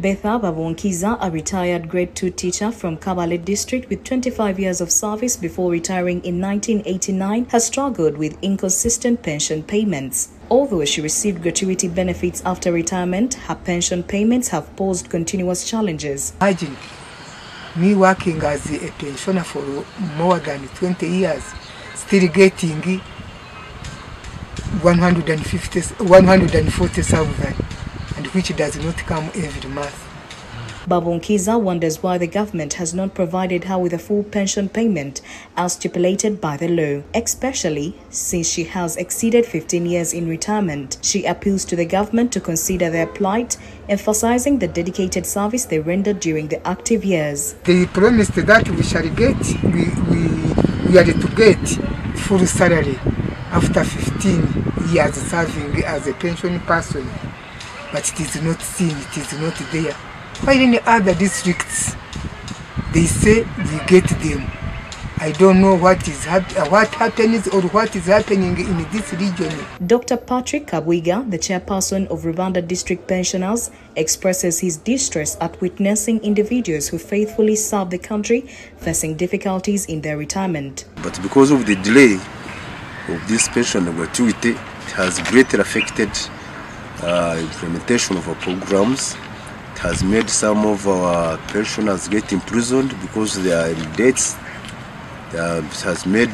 Betha Babonkiza, a retired grade 2 teacher from Kabale district with 25 years of service before retiring in 1989, has struggled with inconsistent pension payments. Although she received gratuity benefits after retirement, her pension payments have posed continuous challenges. Imagine me working as a pensioner for more than 20 years, still getting 140,000, and which does not come every month. Babonkiza wonders why the government has not provided her with a full pension payment as stipulated by the law, especially since she has exceeded 15 years in retirement. She appeals to the government to consider their plight, emphasizing the dedicated service they rendered during the active years. They promised that we shall get, we are to get full salary after 15 years serving as a pension person, but it is not seen, it is not there. While in other districts, they say we get them. I don't know what happens or what is happening in this region. Dr. Patrick Kabwiga, the chairperson of Rubanda District Pensioners, expresses his distress at witnessing individuals who faithfully serve the country facing difficulties in their retirement. But because of the delay of this pension gratuity, it has greatly affected implementation of our programs. It has made some of our pensioners get imprisoned because they are in debts. It has made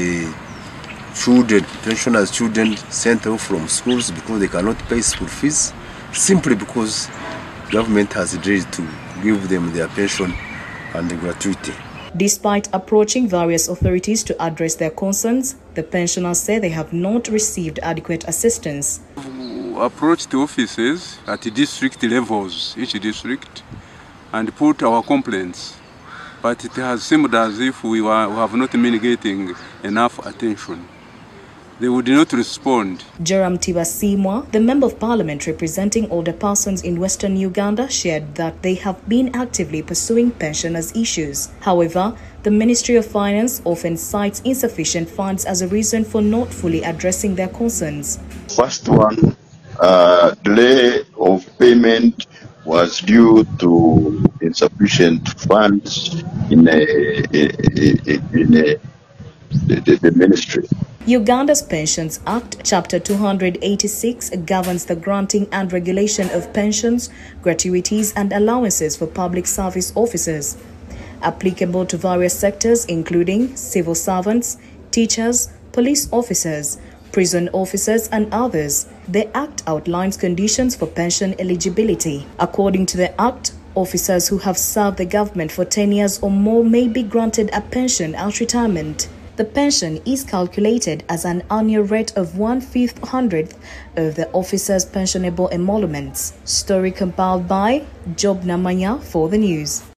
pensioners' children sent off from schools because they cannot pay school fees, simply because government has delayed to give them their pension and the gratuity. Despite approaching various authorities to address their concerns, the pensioners say they have not received adequate assistance. Approach the offices at the district levels, each district, and put our complaints. But it has seemed as if we have not been getting enough attention. They would not respond. Joram Tibasimwa, the Member of Parliament representing older persons in Western Uganda, shared that they have been actively pursuing pensioners' issues. However, the Ministry of Finance often cites insufficient funds as a reason for not fully addressing their concerns. First one, delay of payment was due to insufficient funds in the ministry. Uganda's Pensions Act, Chapter 286, governs the granting and regulation of pensions, gratuities and allowances for public service officers, applicable to various sectors including civil servants, teachers, police officers, prison officers and others. The Act outlines conditions for pension eligibility. According to the Act, officers who have served the government for 10 years or more may be granted a pension at retirement. The pension is calculated as an annual rate of 1/500th of the officer's pensionable emoluments. Story compiled by Job Namanya for the news.